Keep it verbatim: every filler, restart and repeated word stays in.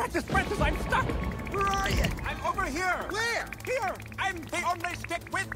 Francis, Francis, I'm stuck! Where are you? I'm over here! Where? Here! I'm the only stick with